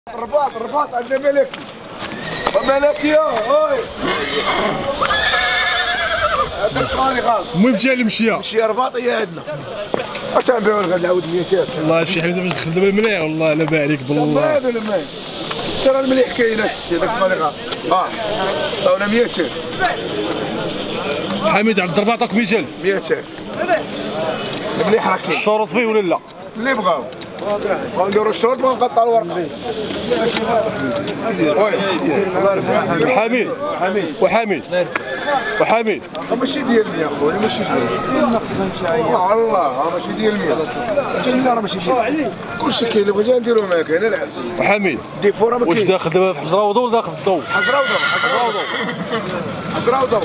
الرباط عندنا ملكي وملكي اوي هذا صغاري خالص. المهم جا المشيه رباطيه عندنا. اش نبيعو غنعاود 200. والله الشي حميد باش تخدم المليح والله لا باع عليك بالله. هذا المليح ترى المليح كاين السي هذاك صغاري خالص. عطاونا 200. حميد عبد الرباط عطاك 100000. 200 المليح راه كاين. الشروط فيه ولا لا؟ اللي بغاو نديرو الشروط ونقطعوا الورقه. حميد وحميد ماشي ديالي يا خويا ماشي ديالي. والله ماشي ديال 100. لا راه ماشي ديالي. كلشي كاين اللي بغينا نديرو ما كاين العكس. وحميد ديفو راه ما كاين. واش داخل دابا في حجره وضوء ولا داخل في الضوء؟ حجره وضوء.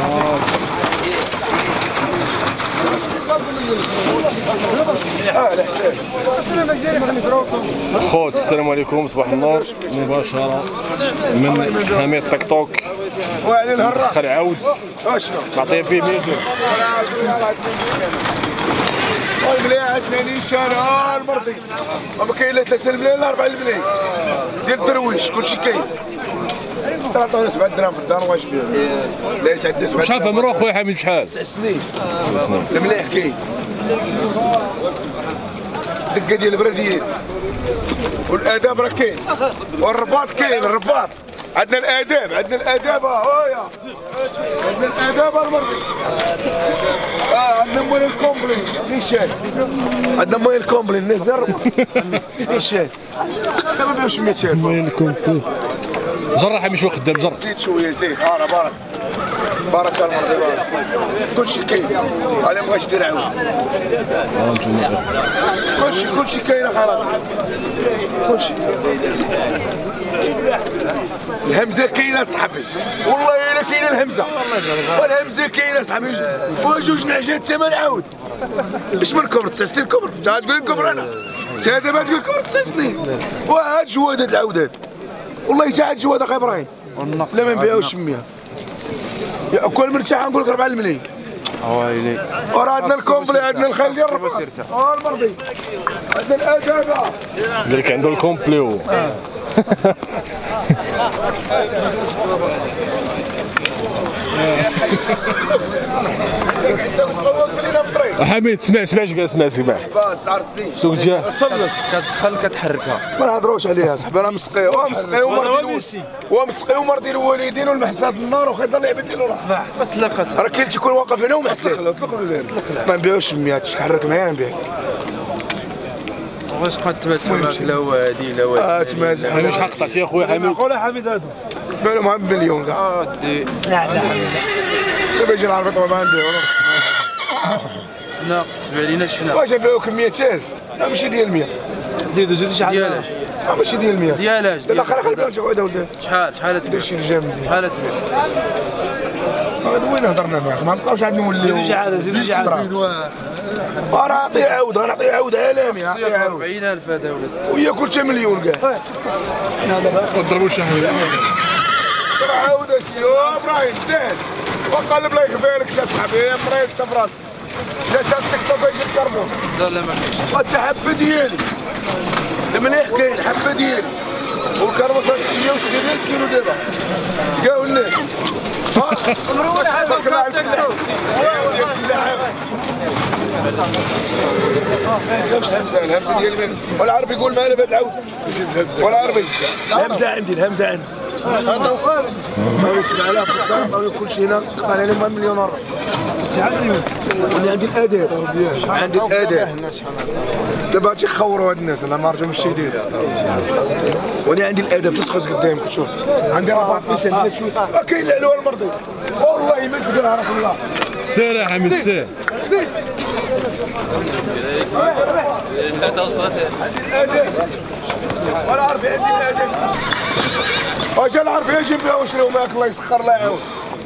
خوت السلام عليكم صباح النور مباشرة من حميد تيك توك وعلي الهراء خلع عود اشنو نعطيه فيه 100. الملايين عندنا نيشان المرضي ما كاين لا 3 الملايين لا 4 الملايين ديال الدرويش كلشي كاين. ترى عطاونا 7 دراهم في الدار واش بيه لا يتعدى 7 دراهم. شحال في عمرو خويا حميد شحال؟ 9 سنين. الملايح كاين دقه ديال البرديين والاداب راه كاين والرباط كاين. الرباط عندنا الاداب هايا عندنا الاداب المرضي. عندنا موين الكومبلي نيشان. عندنا موين الكومبلي الناس ديال الرباط نيشان. ما بيعوش 200 موين الكومبلي. جرح حميد شويه قدام جر. زيد شويه زيد. بارك المرضي بارك. كلشي كاين. انا مابغاش ندير عاود. كلشي كاين خلاص. كلشي. الهمزه كاينه صاحبي والله الا كاينه الهمزه والهمزه كاينه صاحبي. وجوج نعجات ثمن عاود. اش من كبر 9 سنين كبر. انت تقول لي كبر انا. انت دابا تقول كبر 9 سنين. وهاد جواد هاد العودات والله حتى عاد جواد اخي ابراهيم لا ما نبيعوش 100. كل مرتاح نقول لك 4 الملايين. ويلي وراه عندنا الكومبلي عندنا الخيل ديال الرباط المرضي عندنا الادابه قال لك عنده الكومبلي. حميد اسمع باس عرسي شنو قلت؟ كتدخل كتحركها ما نهضروش عليها صاحبي. راه مسقي ومرضي الوالدين والمحساد النار وخا اللعبه ديالو راه اطلق راه كاين تيكون واقف هنا ومحسد. ما نبيعوش 100. تحرك معايا نبيع. واش قد تماسك لا وادي لا وادي. تمازح انا شحال قطعتي يا خويا حميد؟ قول يا حميد هادو بالهم مليون كاع. دي لا حميد دابا يجي العربي طبعا ما نبيعو. لا تبيع لينا شحال؟ واش نبيعوك 100000 ماشي ديال 100. زيدوا شحال ديالاش ماشي ديال 100. ديالاش لا خلي بالك عود ولدي. شحال دير شي رجال مزيان. شحال تبيع؟ هذا وين هضرنا معاك ما نبقاوش عاد نوليو. زيدوا شحال راه نعطيه عود نعطيه عود عالمي. نعطيه عود 40000 هذا ولا 60. ويا كلشي مليون كاع. ما تضربوش يا حميد. راه عاود السي ابراهيم سهل وقلب الله يخفي لك يا صاحبي. مريض انت براسك لا تيك توك يجي الكربون. لا ما كاينش. حتى حبه ديالي المليح كاين حبه ديالي والكربون صار 66 كيلو دابا كاع الناس. تبارك الله على الفلاح ديال الفلاح. ما كاينش الهمزه ديال من والعربي يقول ما انا بهذا العود والعربي الهمزه عندي هذا عطاوني 7000 في الدار عطاوني كلشي هنا قطع لي 1 مليون وربع. وانا عندي الاداب دابا تيخوروا هاد الناس انا ما رجعوا ماشي يدير. وانا عندي الاداب تتخرج قدامك تشوف عندي رباط نيشان عندي شويه كاين العلوه المرضي والله ما تقدر عرف الله. سير يا حميد سير. الاداب والعربي عندي الاداب. واجا العربي يجي نبيعو ونشريو معاك الله يسخر الله يعاون.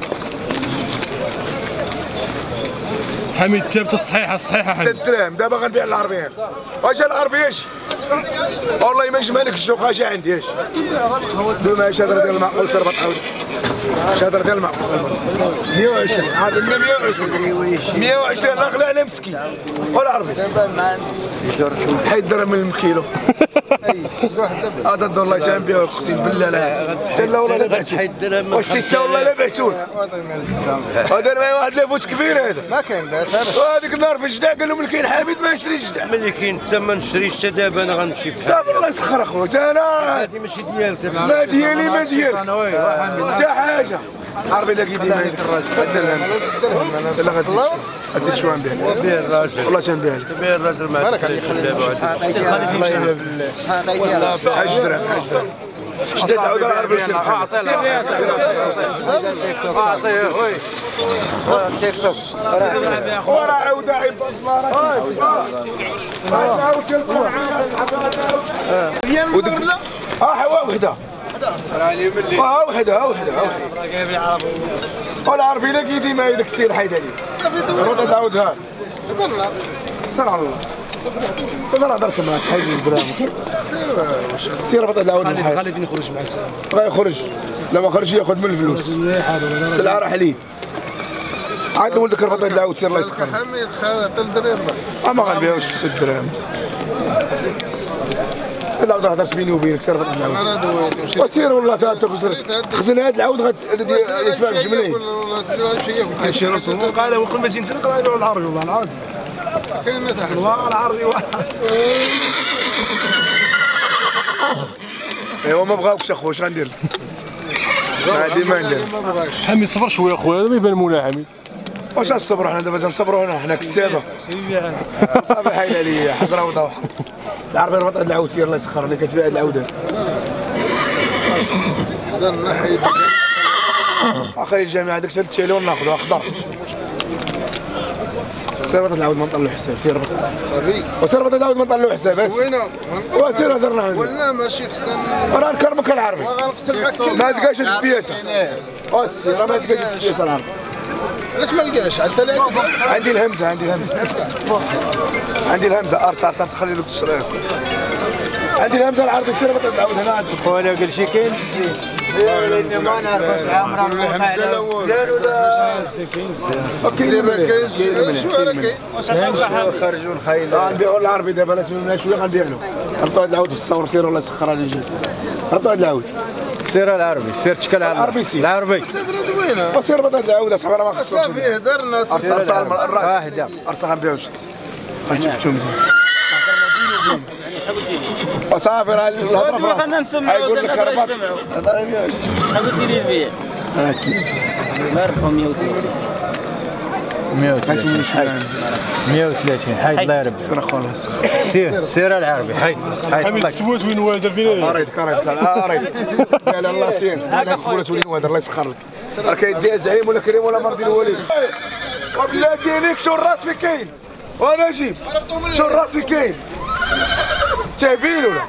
حميد جابت الصحيحه 6 حميد. دراهم دابا غنبيع العربيين. واجا العربي يجي والله ما يجمع لك الشوق اجي عندي اجي. دوما 10 ديال المعقول سربط عاود شهدر ديال الماء 120 عاد 120 ناقله على مسكين قول عربي حيد درهم من الكيلو هذا الدور الله يجام بها اقسم بالله لا حتى لا والله لا بعتو واش سته والله لا بعتو هذا ما واحد لافوت كبير هذا ما كاين باس وهذيك النهار في الجدع قال لهم الكاين حميد ما يشريش الجدع ملي كاين انت ما نشريش حتى دابا انا غنمشي في صافي الله يسخر اخويا انا هذه ماشي ديالك ما ديالي ما ديالك حتى حاجه عربي لا كيدير ما يدير لا غادي شوان بها به الراجل والله تنبيها لك به الراجل ما بارك عليك سي خالد يمشي حاج درهم شدد عاود العربي يسير بحال اعطيه وي تيك توك ورا عاود عباد الله حوا وحده وحده والعربي لا كيدي ما يدك السير حيد عليه رد تعاودها سير على الله تقدر هضرت معاك حيد الدراهم سير بطل عاود الحال خلي فين يخرج معك بغا يخرج لا ما خرج ياخذ من الفلوس السلعه راه حليب عاد ولدك ربط العاود سير الله يسخر حميد خالد الدرهم ما غنبيعوش في 6 دراهم لا عاود هضرت بيني وبينك سير بطل العاود انا دويت وسير والله خزن هذا العاود يدفع الجملين والله سيدي شي قال وكل ما جيت نقرا يبيعوا العربي والله العربي كاين تحت والله العربي ايوا ما بغاوكش اخويا اش غندير هادي ما ندير ما بغاش حميد صبر شويه اخويا هذا ما يبان مولا حميد واش نصبروا حنا دابا تنصبروا حنا كسابه صافي حايل عليا حجره وضوح العربي ربط هاد العود سير الله يسخر لي كتبيع هاد العوده درنا حيد اخي الجامعه داك الشيء التليفون ناخذه اخضر سير بطل العود ما نطلعوا حساب سير بطل صافي وسير بطل العود ما نطلعوا حساب وينه وسير هضرنا ولا ماشي خصنا راه نكرمك العربي غنقتل معك ما تلقاش هاد البياسه السير ما تلقاش هاد البياسه العربي علاش ما لقاش انت اللي عندي الهمزه عندي الهمزه ارت تخلي لك الشرايط عندي الهمزه العربي سير بطل العود هنا عندك خويا قال شي كاين ما نعرفوش عامره الهمزه الاول كاين خرجوا الخايل غنبيعوا العربي دابا لا تمنى شويه غنبيع له ربطوا هاد العود في الصور سير الله يسخر عليه يجي ربطوا هاد العود سير العربي سير تشكل على العربي سير العربي صافي دوينه وسير بطل العود اصاحبي راه ما خصوش صافي هدرنا واحده ارسل غنبيعوش غنشوفو مزيان وصافي راه الهضره في راسك يقول لك ربط هذا 100 شحال قلتي لي البيع؟ مرحبا 130 حيد الله يربي سير اخويا الله يسخر سير العربي حيد حميد السوات وين والد فين اريدك قال الله سير سبحان السبولات ولين وهذا الله يسخر لك راه كيديها زعيم ولا كريم ولا مرضي الوليد وبلاتي عليك شو الراس في كاين وانا جيب شو الراس في كاين تابين ولا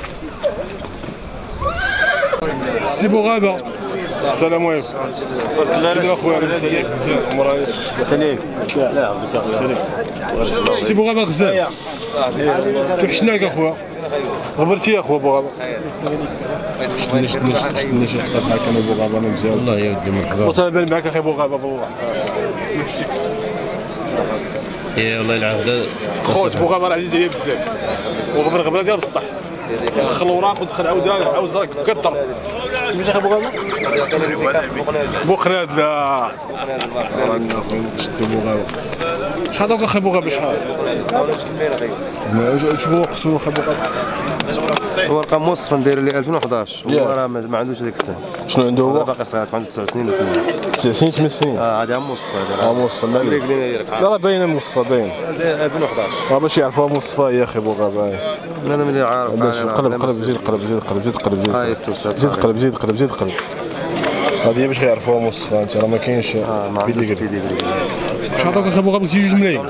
سي بوغابه السلام عليكم لا اخويا عليك مزيان عمرك سليك لا عبدك سليم سي بوغابه الغزال توحشناك اخويا غبرتي يا اخويا بوغابه شدنا شي خطاب معاك انا بوغابه انا مزيان والله يا ودي مرحبا وتابع معاك اخي بوغابه يا والله العهد خوت بوغابه راه عزيز عليا بزاف وغبره ديال بصح دخل وراق ودخل عاود زرك كثر كيفاش اخي بوغابه بوخناد لا رانا اخويا شدو بوغابه شحال عطاوك اخي بوغابه شحال شنو وقتو اخي بوغابه هو رقم وصف ندير لي 2011 هو راه ما عندوش هذيك السن شنو عنده هو باقي صغير عنده 9 سنين و 9 سنين 8 سنين هذا موصف هذا مصطفى مالك لا راه باينه مصطفى باين 2011 باش يعرفوها مصطفى يا اخي بوغابه انا ملي عارف قلب زيد قلب هذه باش غيعرفوها مصطفى انت راه ما كاينش بيديغري شحال عطاوك اخي بوغابه 2 ملايين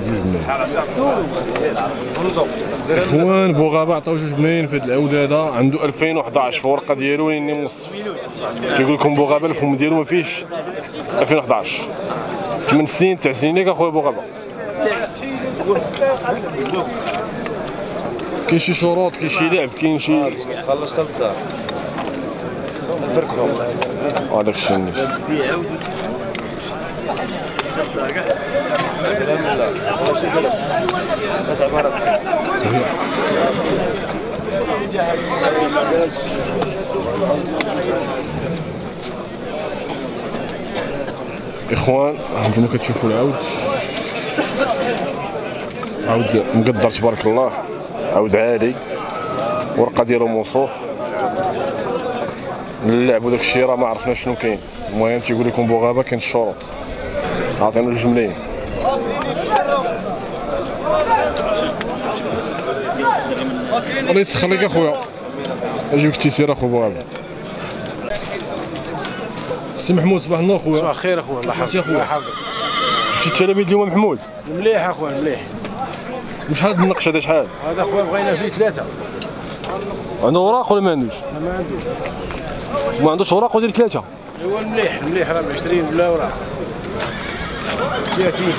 اخوان بوغابه عطاو 2 ملايين في هذه العوده هذا عنده 2011 في الورقه ديالو لاني مصطفى تيقول لكم بوغابه الفم ديالو ما فيهش 2011 8 سنين 9 سنين ياك اخويا بوغابه كاين شي شروط كاين شي لعب كاين شي خلصت الدار هذاك الشيء النيش. اخوان هانتوما كتشوفوا العود مقدر تبارك الله، عود عالي، ورقه ديالو موصوف. اللعب وداك الشيء راه ما عرفنا شنو كاين. المهم تيقول لكم بوغابه كاين الشروط. عطينا 2 ملايين. الله يسخر لك اخويا، اجيبك التيسير اخو بوغابه. سي محمود صباح النور خويا. صباح الخير اخويا، الله يحفظك. الله يحفظك. شتي التلاميذ اليوم محمود؟ مليح اخويا مليح. وشحال هاد النقش هذا شحال؟ هذا اخويا بغينا فيه 3. عنده اوراق ولا ما عندوش؟ ما عندوش. ما عندوش اوراق ودير 3. ايوا مليح مليح، راه ب 20 بلا اوراق. 30.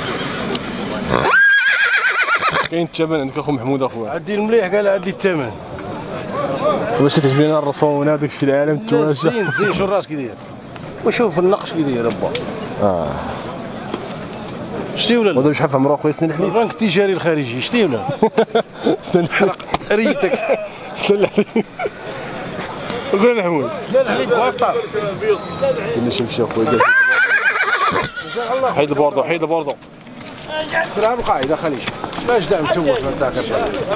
كاين الثمن عندك اخو محمود اخويا؟ عدي المليح قال عدي الثمن. واش كتعجبني انا الرسوم داك الشيء العالم التواجع؟ زين زين، شو الراس كي داير؟ وشوف النقش كي داير با. شتي ولا لا؟ ودابا شحال في عمرو اخويا سنين الحليب؟ البنك التجاري الخارجي، شتي ولا؟ سنين الحليب ريتك. سنين الحليب. قول لنا محمود. سنين الحليب خويا فطار. كنا شي اخويا حيد البوردو حيد البوردو. تلعب القاعده خليش. باش دعم توك ما تاكلش.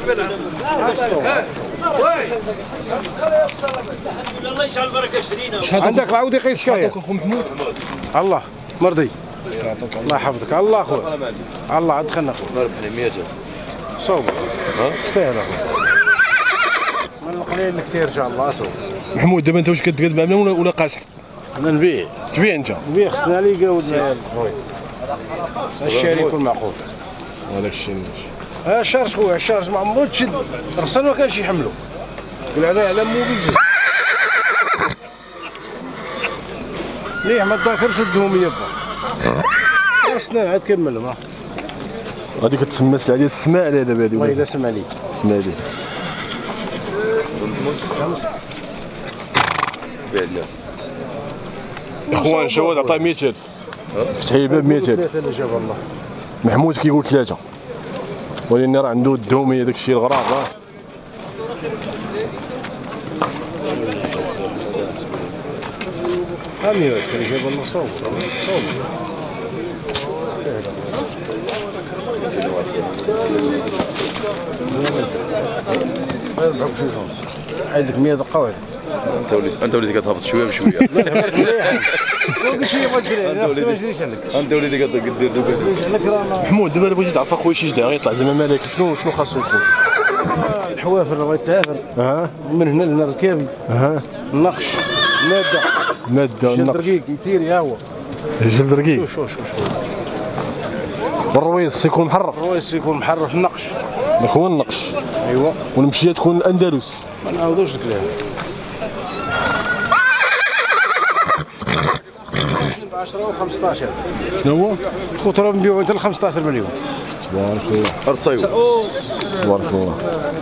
الله يجعل البركه 20. عندك العود يقيس كاين اخو محمود. الله مرضي. الله يحفظك. الله اخويا. الله عاد خلنا اخويا. ربحني 100 صوب. تستاهل اخويا. من القليل الكثير ان شاء الله صوب. محمود دابا انت واش كتقاد مع ولا قاصح؟ انا نبيع. تبيع انت؟ نبيع، خصنا لي قاود الشاري يكون معقول. هذاك الشيء ماشي. الشارج خويا، الشارج ما عمرو تشد، رخصان ما كانش يحملو. قول على مو بزاف. ليه ما تذاكرش الدهوم يبا. خصنا عاد كملهم. غادي كتسمى سلعه ديال السماع دابا هذه. والله الا سمع لي. سمع لي. اخوان شواد عطاه 100,000. فتحي الباب 100,000. جاب الله. محمود كيقول 3 ولكن راه عنده الدومي داك الشيء الغراب. 120 جاب الله صوب. عندك 100 دقه واحده. انت وليدي كتهبط شويه بشويه. قول شي بغيت تجري، ما نجريش عليك. انت وليدي كدير دوك. محمود دابا بغيتي تعرف اخويا شي جدع يطلع زعما مالك شنو خاصو يكون؟ الحوافر بغيت تعافر. من هنا لهنا الركابي. النقش، ماده جلد رقيق يتيري ها هو. جلد رقيق. شوف والرويس خصو يكون محرف. الرويس يكون محرف النقش. داك هو النقش. ايوا. والمشيه تكون الاندلس. ما نعاودوش الكلام. 10 و 15. شنو هو؟ الخطره نبيعو حتى ل 15 مليون. تبارك الله. ارصيو. تبارك الله.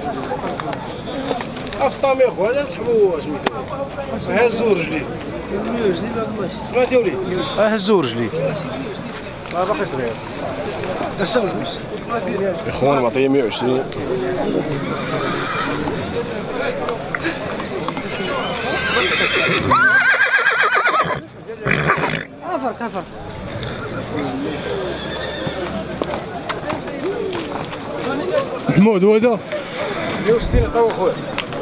افطام يا خويا، لا تسحبوا سميتو. هزوا رجلي. سمعتي وليد؟ هزوا رجلي. ما باقي صغير. اخوان معطيه 120. كفر محمود هو هذا 160 قوي خويا.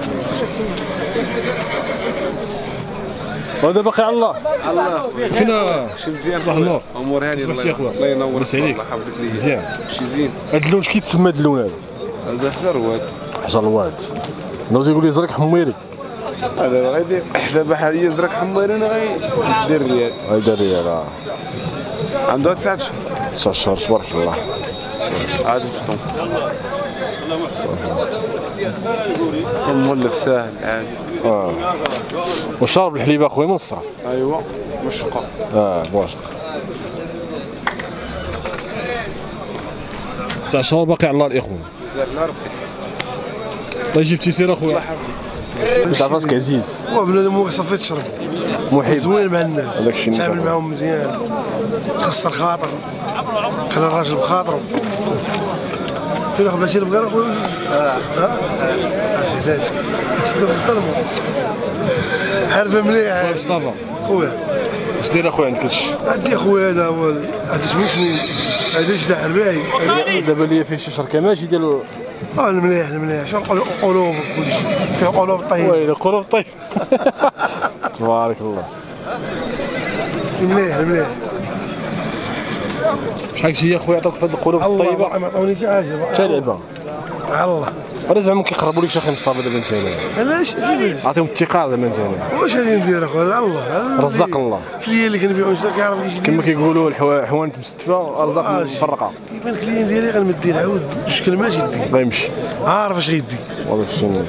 هذا باقي على الله. فينا شي مزيان صباح النور. امور هانيه. صباح الخير خويا. الله ينور عليك. الله يحفظك ليا. مزيان. شي زين. هاد اللون اش كيتسمى هاد اللون هذا؟ هذا حجر واد. حجر الواد. نو تيقول لي زرق حميري. هذا غيدير دابا حاليا زرق حميري انا غيدير ريال. غيدير ريال. عنده 9 شهور تبارك الله. عاد الفطوم. مولف ساهل عادي. وشرب الحليب اخويا من الصغر. ايوا مشقه. بواشق. 9 شهور باقي على الله الاخوان. مازال ربي. الله يجيب تيسير اخويا. باش راسك عزيز هو بنادم هو صافي تشرب محب زوين مع الناس هذاك الشيء تعامل معاهم مزيان تخسر خاطر خلي الراجل بخاطره فين واحد بشير بقرا خويا سيداتك تشد في الظلم حربه مليحه مصطفى خويا اش داير اخويا عندك هادشي عندي خويا هذا هو هذا 8 سنين هذا جدا حرباي دابا ليا فيه شي شركه ماشي ديالو المليح شنو نقولوا قلوب كلشي فيه قلوب طيب ويلي قلوب طيب تبارك الله المليح شحال شي اخويا عطاوك في هاد القلوب الطيبه ما عطاوني حتى حاجه حتى لعبه الله راه زعما كيقربوا لك شي اخي مصطفى دابا انت هنا علاش كيفاش عطيهم الثقه دابا انت هنا واش غادي ندير اخويا الله رزق الله الكليان اللي كنبيعو نشرا كيعرف كيجي كما كيقولوا حوانت مستفى ارزاق مفرقه كيبان الكليان ديالي غنمدي العود جوج كلمات يدي غيمشي عارف اش غيدي والله الشيء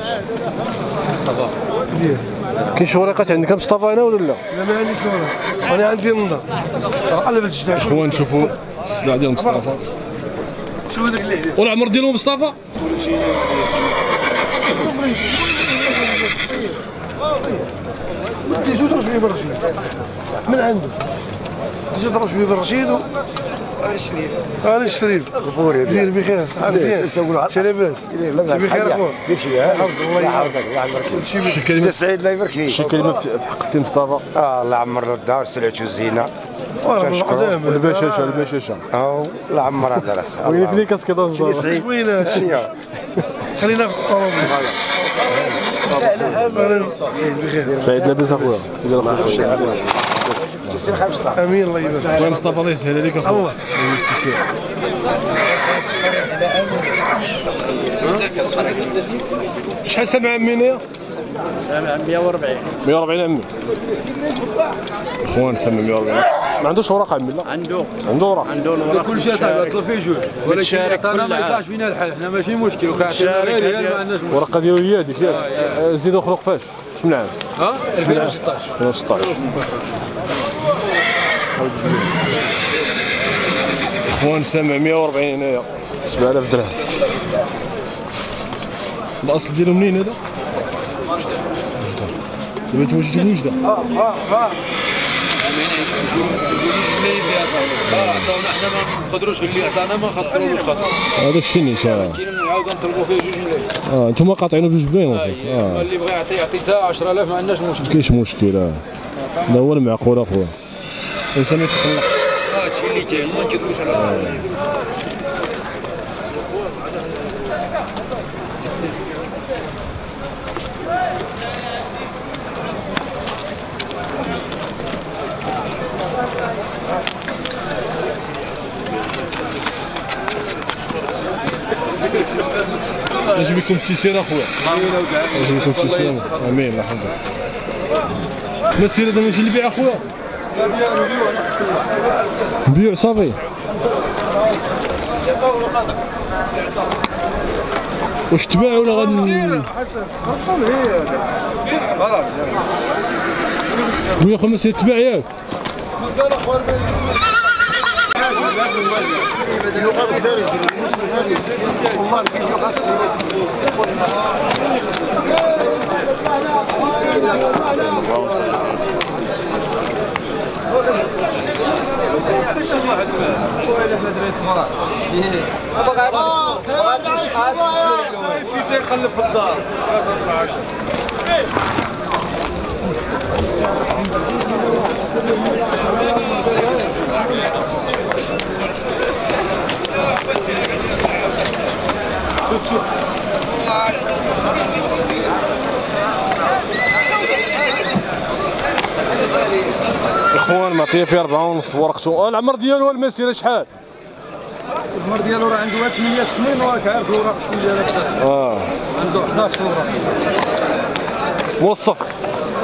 كاين شي وريقات عندك مصطفى هنا ولا لا؟ لا ما عنديش والو انا عندي النظر قلب الجداد اخوان نشوفوا السلعه ديال مصطفى شوف هذاك اللي حدا والعمر ديالو مصطفى تيجو تضرب شويه بالرشيد من عنده تيجو تضرب شويه بالرشيد انا شريت دير بخير صحه مزيان انت لاباس بخير اخويا دير شي يحفظك الله يحفظك الله يعمرك شي كلمه سعيد الله يبارك فيك شي كلمه في حق السي مصطفى الله يعمر له الدار سلعته الزينه البشاشه الله يعمرها درس وين فين كاسكي دون سعيد وين هادشي خلينا في الطوموبيل سعيد بخير سعيد لاباس اخويا ديال اخويا امين الله يبارك خويا مصطفى الله يسهل عليك اخويا الله شحال سامع عمي؟ 140 140 عمي اخوان سامع 140 ما عندوش ورقه عمي لا عنده ورقه الوراق كل شيء صعب يطلب فيه جوج ولكن انا ما يطلعش فينا الحال حنا ماشي مشكل وكاعطينا ريال ما عندناش مشكل الورقه ديالو هي هذيك زيد اخرق فاش شمن عام؟ 2016 اخوان سامع 140 هنايا 7000 درهم الاصل ديالو منين هذا؟ دابا انت واش تجيب وجده؟ عطاونا حنا ما نقدروش اللي عطانا ما نخسروش خاطر هذاك الشيء نيشان كاين نعاودو نطلبوا فيه جوج ملايين انتم قاطعينه بجوج بلاين وصافي اللي بغى يعطي حتى 10000 ما عندناش مشكل كاينش مشكل هذا هو المعقول اخويا الانسان يتقلق هادشي اللي كاين ما نكذبوش على بعض نجيب لكم التيسير اخويا نجيب لكم التيسير امين الحمد لله مسير هذا ماشي اللي بيع اخويا نبيع صافي واش تباع ولا غادي ويا اخو مسير تباع ياك يقلب في الدار اخوان معطيه فيه 4.5 ورقته العمر ديالو المسيره شحال؟ العمر ديالو راه عنده 8 سنين وراك عارف الوراق شويه هذاك عنده 11 وراق موصف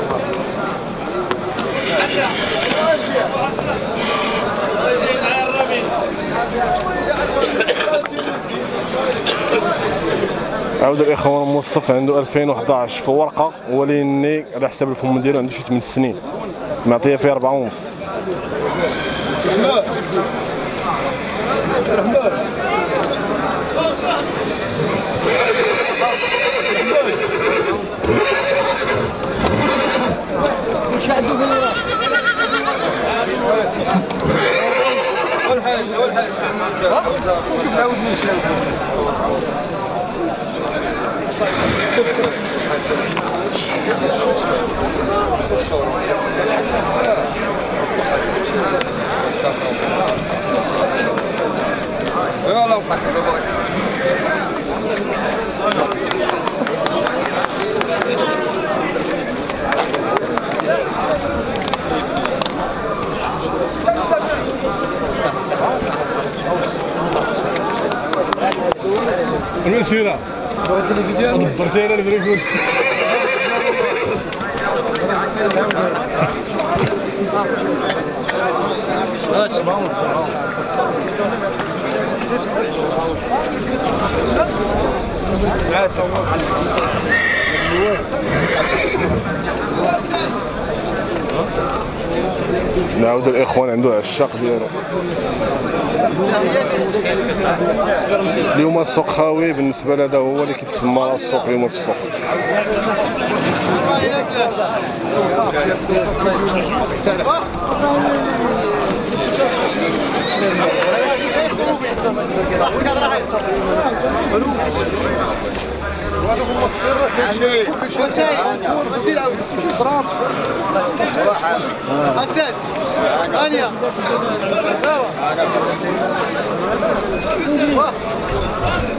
عاود الاخوان موصف عنده 2011 في ورقه ولكن على حساب الفم ديالو عنده شي 8 سنين معطيه فيه 4.5 رحمة المسيرة دبرتي على الفريكول نعاود الاخوان عنده عشاق ديالو. اليوم السوق خاوي بالنسبه لهذا هو اللي كيتسمى السوق اليوم في السوق. حسن ثانية